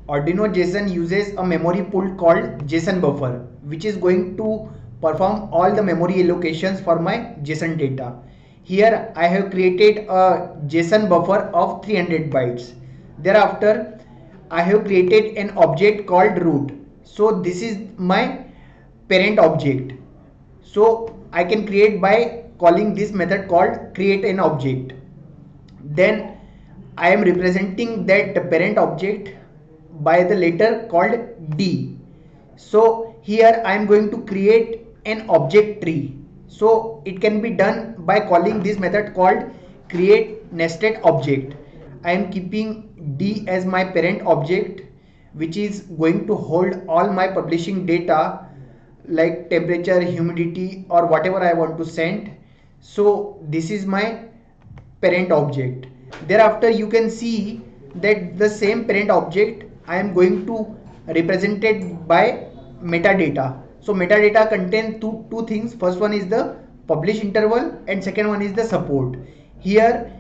Arduino JSON uses a memory pool called JSON buffer, which is going to perform all the memory allocations for my JSON data. Here I have created a JSON buffer of 300 bytes. Thereafter, I have created an object called root. So this is my parent object. So I can create by calling this method called create an object. Then I am representing that parent object by the letter called D. So here I am going to create an object tree. So it can be done by calling this method called create nested object. I am keeping D as my parent object, which is going to hold all my publishing data like temperature, humidity, or whatever I want to send. So this is my parent object. Thereafter you can see that the same parent object I am going to represent it by metadata. So metadata contain two things. First one is the publish interval and second one is the support. Here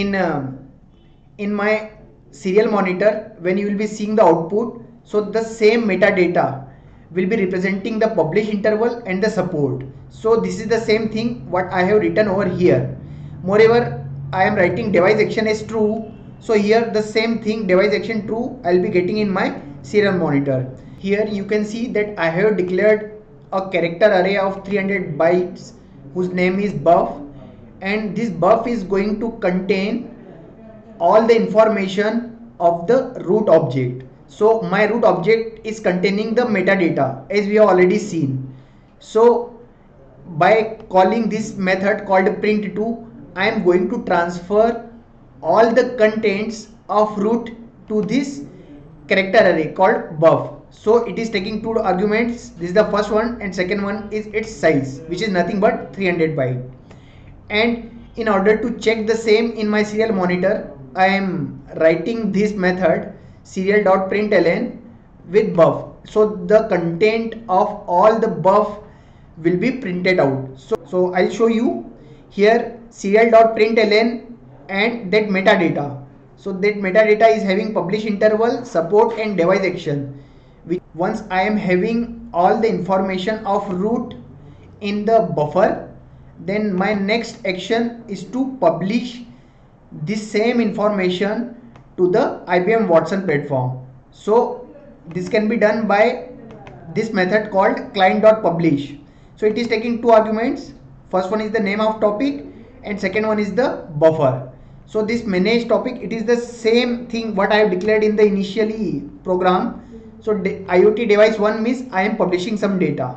in my serial monitor, when you will be seeing the output, so the same metadata will be representing the publish interval and the support. So this is the same thing what I have written over here. Moreover, I am writing device action as true. So here the same thing, device action true, I will be getting in my serial monitor. Here you can see that I have declared a character array of 300 bytes whose name is buff, and this buff is going to contain all the information of the root object. So my root object is containing the metadata as we have already seen. So by calling this method called print2, I am going to transfer all the contents of root to this character array called buff. So it is taking two arguments. This is the first one, and second one is its size, which is nothing but 300 byte. And in order to check the same in my serial monitor, I am writing this method serial.println with buff. So the content of all the buff will be printed out. So I'll show you here serial.println and that metadata. So that metadata is having publish interval, support, and device action. Once I am having all the information of root in the buffer, then my next action is to publish this same information to the IBM Watson platform. So this can be done by this method called client.publish. So it is taking two arguments. First one is the name of topic and second one is the buffer. So this manage topic, it is the same thing what I have declared in the initially program. So IoT device 1 means I am publishing some data.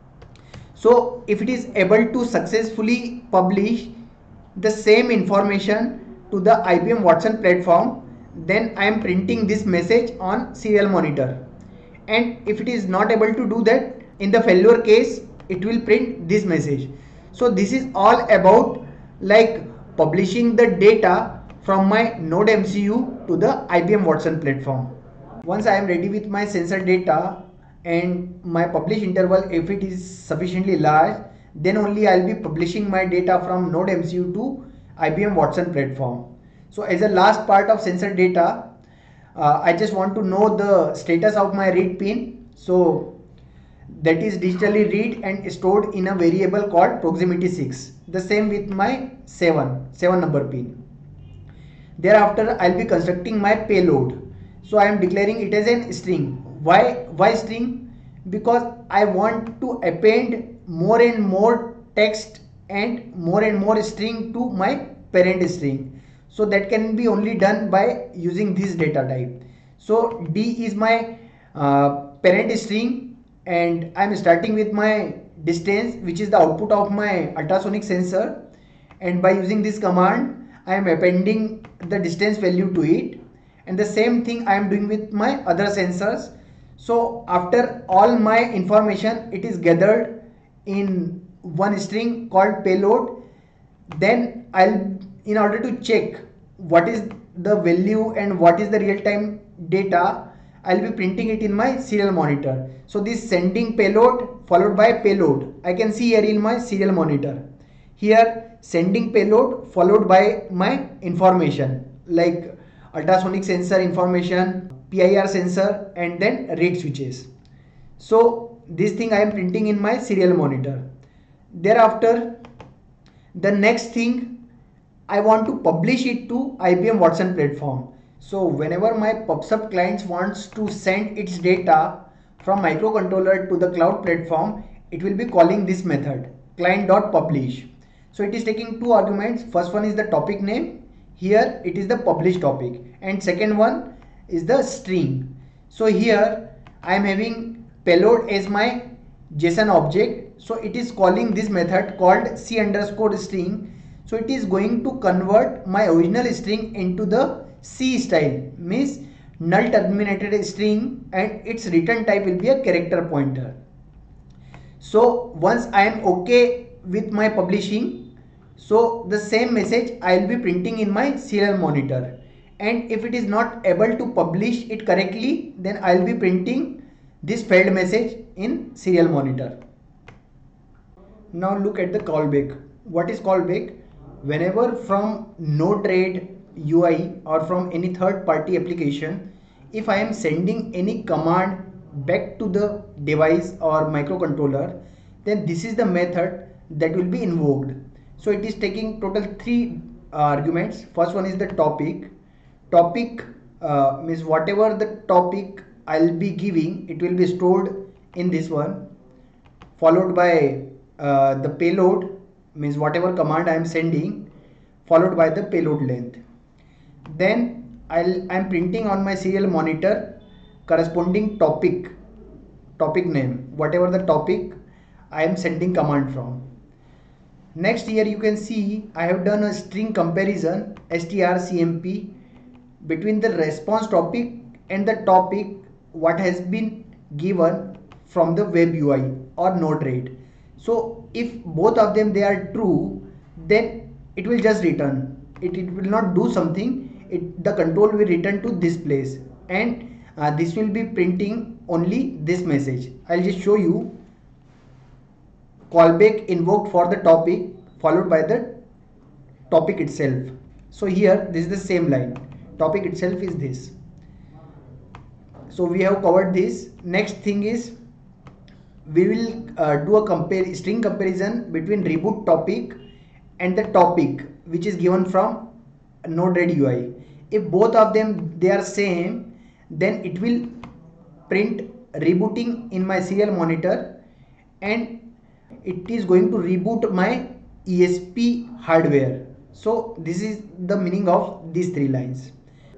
So if it is able to successfully publish the same information to the IBM Watson platform, then I am printing this message on serial monitor. And if it is not able to do that, in the failure case, it will print this message. So this is all about like publishing the data from my Node MCU to the IBM Watson platform. Once I am ready with my sensor data and my publish interval, if it is sufficiently large, then only I'll be publishing my data from Node MCU to IBM Watson platform. So as a last part of sensor data, I just want to know the status of my read pin. So that is digitally read and stored in a variable called proximity 6. The same with my 7 number pin. Thereafter I'll be constructing my payload. So I am declaring it as a string. Why string? Because I want to append more and more text and more string to my parent string. So that can be only done by using this data type. So D is my parent string, and I am starting with my distance, which is the output of my ultrasonic sensor, and by using this command I am appending the distance value to it. And the same thing I am doing with my other sensors. So after all my information it is gathered in one string called payload, then in order to check what is the value and what is the real-time data, I'll be printing it in my serial monitor. So this sending payload followed by payload, I can see here in my serial monitor. Here sending payload followed by my information like ultrasonic sensor information, PIR sensor, and then read switches. So this thing I am printing in my serial monitor. Thereafter, the next thing, I want to publish it to IBM Watson platform. So whenever my PubSub clients wants to send its data from microcontroller to the cloud platform, it will be calling this method client.publish. So it is taking two arguments. First one is the topic name. Here it is the published topic, and second one is the string. So here I am having payload as my JSON object. So it is calling this method called c_string. So it is going to convert my original string into the C style, means null terminated string, and its return type will be a character pointer. So once I am okay with my publishing, so the same message I will be printing in my serial monitor, and if it is not able to publish it correctly, then I will be printing this failed message in serial monitor. Now look at the callback. What is callback? Whenever from Node-RED UI or from any third party application, if I am sending any command back to the device or microcontroller, then this is the method that will be invoked. So it is taking total three arguments. First one is the topic. Topic means whatever the topic I'll be giving, it will be stored in this one, followed by the payload, means whatever command I am sending, followed by the payload length. Then I'm printing on my serial monitor corresponding topic name, whatever the topic I am sending command from. Next, here you can see I have done a string comparison strcmp between the response topic and the topic what has been given from the web UI or Node-RED. So if both of them they are true, then it will just return. It will not do something. The control will return to this place, and this will be printing only this message. I'll just show you. Callback invoked for the topic followed by the topic itself. So here this is the same line. Topic itself is this. So we have covered this. Next thing is we will do a string comparison between reboot topic and the topic which is given from Node-RED UI. If both of them they are same, then it will print rebooting in my serial monitor, and it is going to reboot my ESP hardware. So this is the meaning of these three lines.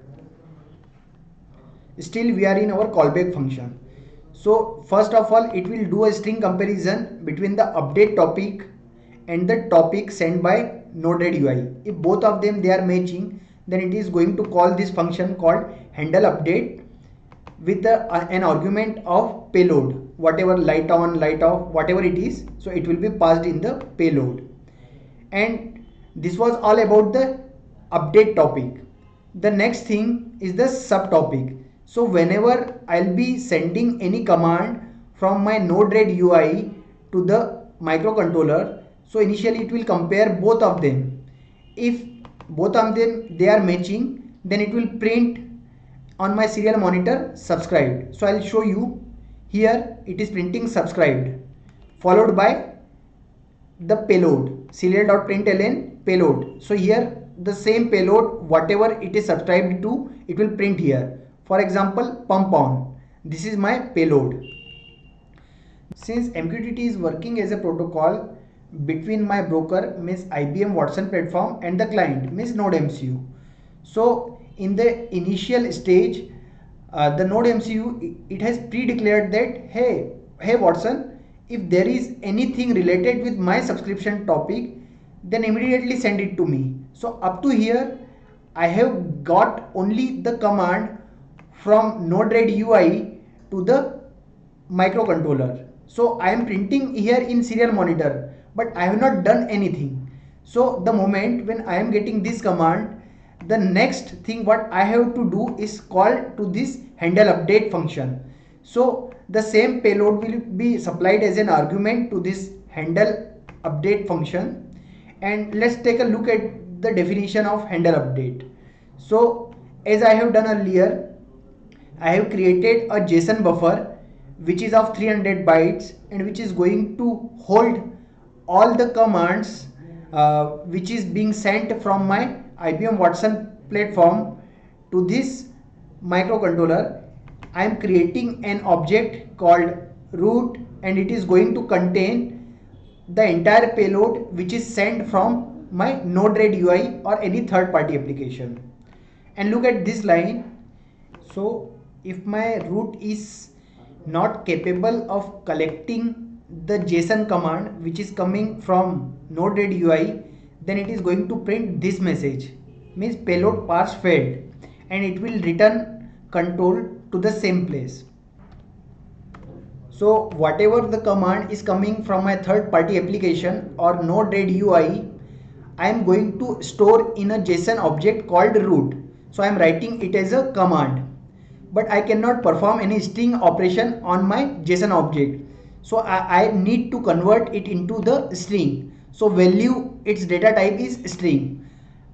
Still we are in our callback function. So first of all, it will do a string comparison between the update topic and the topic sent by Node-RED UI. If both of them they are matching, then it is going to call this function called handle update with an argument of payload, whatever light on, light off, whatever it is. So it will be passed in the payload. And this was all about the update topic. The next thing is the subtopic. So whenever I'll be sending any command from my Node-RED UI to the microcontroller, so initially it will compare both of them. If both of them they are matching, then it will print on my serial monitor subscribed. So I'll show you. Here it is printing subscribed followed by the payload serial.println payload. So here the same payload whatever it is subscribed to, it will print here. For example, pump on. This is my payload. Since MQTT is working as a protocol between my broker, means IBM Watson platform, and the client, means NodeMCU. So in the initial stage, the NodeMCU it has pre-declared that hey Watson, if there is anything related with my subscription topic, then immediately send it to me. So up to here I have got only the command from Node-RED UI to the microcontroller. So I am printing here in serial monitor, but I have not done anything. So the moment when I am getting this command, the next thing what I have to do is call to this handle update function. So the same payload will be supplied as an argument to this handle update function. And let's take a look at the definition of handle update. So as I have done earlier, I have created a JSON buffer which is of 300 bytes and which is going to hold all the commands which is being sent from my IBM Watson platform to this microcontroller. I am creating an object called root and it is going to contain the entire payload which is sent from my Node-RED UI or any third-party application. And look at this line. So if my root is not capable of collecting the JSON command which is coming from Node-RED UI, then it is going to print this message, means payload parse failed, and it will return control to the same place. So whatever the command is coming from my third-party application or Node-RED UI, I am going to store in a JSON object called root. So I am writing it as a command, but I cannot perform any string operation on my JSON object. So I need to convert it into the string. So value, its data type is string.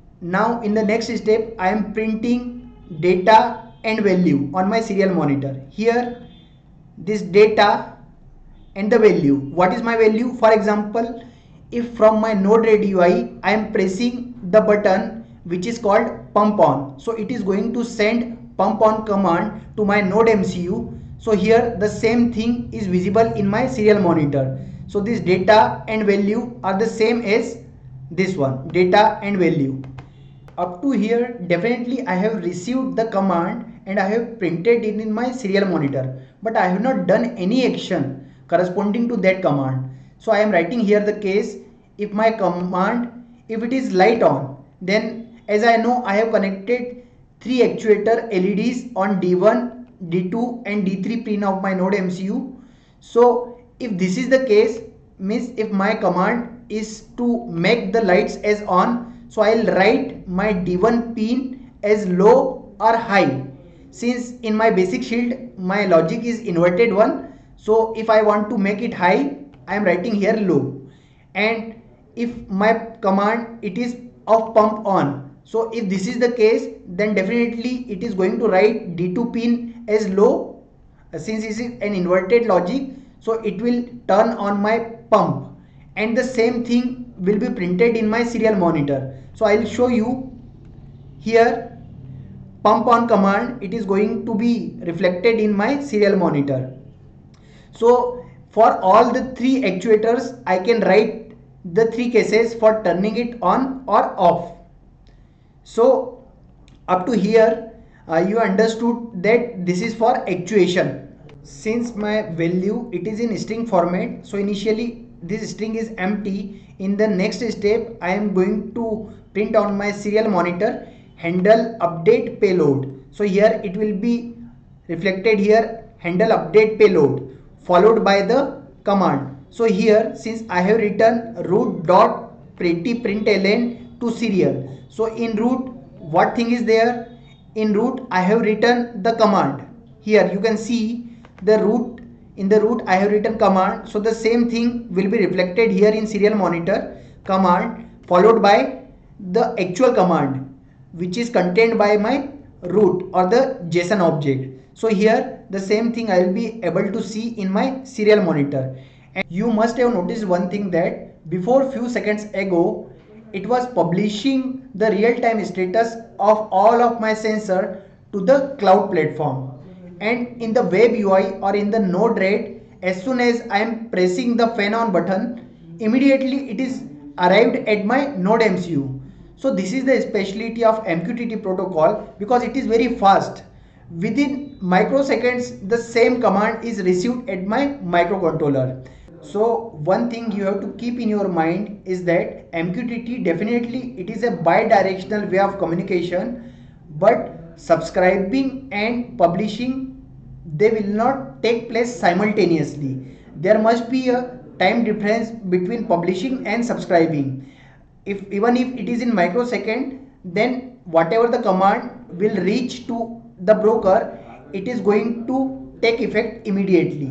Now in the next step, I am printing data and value on my serial monitor. Here this data and the value. What is my value? For example, if from my Node-RED UI I am pressing the button which is called pump on, so it is going to send pump on command to my Node MCU. So here the same thing is visible in my serial monitor. So this data and value are the same as this one, data and value. Up to here definitely I have received the command and I have printed it in my serial monitor, but I have not done any action corresponding to that command. So I am writing here the case, if my command, if it is light on, then as I know I have connected 3 actuator LEDs on D1, D2 and D3 pin of my Node MCU. So if this is the case, means if my command is to make the lights as on, so I'll write my D1 pin as low or high. Since in my basic shield my logic is inverted one, so if I want to make it high, I am writing here low. And if my command it is of pump on, so if this is the case, then definitely it is going to write D2 pin as low. Since this is an inverted logic, so it will turn on my pump, and the same thing will be printed in my serial monitor. So I will show you here, pump on command, it is going to be reflected in my serial monitor. So for all the 3 actuators I can write the 3 cases for turning it on or off. So up to here you understood that this is for actuation. Since my value it is in string format, so initially this string is empty. In the next step I am going to print on my serial monitor handle update payload. So here it will be reflected here, handle update payload followed by the command. So here since I have written root dot pretty println to serial, so in root what thing is there? In root I have written the command. Here you can see the root, in the root I have written command, so the same thing will be reflected here in serial monitor, command followed by the actual command which is contained by my root or the JSON object. So here the same thing I will be able to see in my serial monitor. And you must have noticed one thing, that before few seconds ago it was publishing the real-time status of all of my sensor to the cloud platform, and in the web UI or in the Node-RED, as soon as I am pressing the fan on button, immediately it is arrived at my Node MCU. So this is the speciality of MQTT protocol, because it is very fast. Within microseconds the same command is received at my microcontroller. So one thing you have to keep in your mind is that MQTT definitely it is a bi-directional way of communication, but subscribing and publishing, they will not take place simultaneously. There must be a time difference between publishing and subscribing. Even if it is in microsecond, then whatever the command will reach to the broker, it is going to take effect immediately.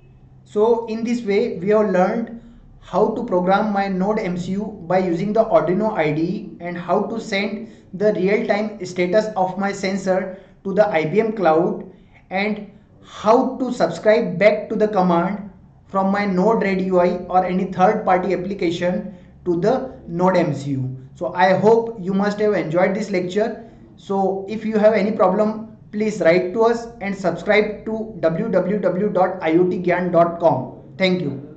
So in this way we have learned how to program my Node MCU by using the Arduino IDE, and how to send the real-time status of my sensor to the IBM cloud, and how to subscribe back to the command from my Node-RED UI or any third-party application to the Node MCU. So I hope you must have enjoyed this lecture. So if you have any problem, please write to us and subscribe to www.iotgyan.com. Thank you.